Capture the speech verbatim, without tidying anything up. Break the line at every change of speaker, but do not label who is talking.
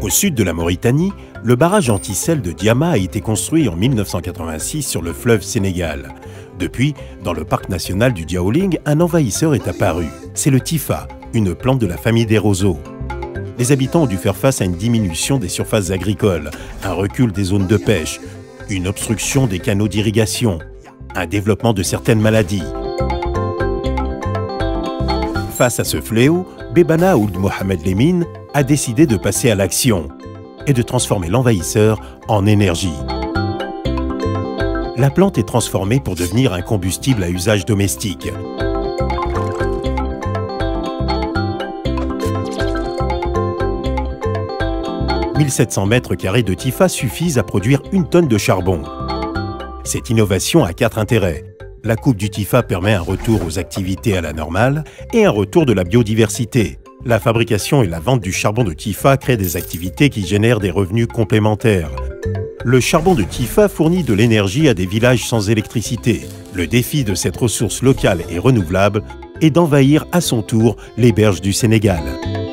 Au sud de la Mauritanie, le barrage anti-sel de Diama a été construit en mille neuf cent quatre-vingt-six sur le fleuve Sénégal. Depuis, dans le parc national du Diaoling, un envahisseur est apparu. C'est le Tifa, une plante de la famille des roseaux. Les habitants ont dû faire face à une diminution des surfaces agricoles, un recul des zones de pêche, une obstruction des canaux d'irrigation, un développement de certaines maladies. Face à ce fléau, Bebana Ould Mohamed Lemine a décidé de passer à l'action et de transformer l'envahisseur en énergie. La plante est transformée pour devenir un combustible à usage domestique. mille sept cents mètres carrés de Tifa suffisent à produire une tonne de charbon. Cette innovation a quatre intérêts. La coupe du Tifa permet un retour aux activités à la normale et un retour de la biodiversité. La fabrication et la vente du charbon de Tifa créent des activités qui génèrent des revenus complémentaires. Le charbon de Tifa fournit de l'énergie à des villages sans électricité. Le défi de cette ressource locale et renouvelable est d'envahir à son tour les berges du Sénégal.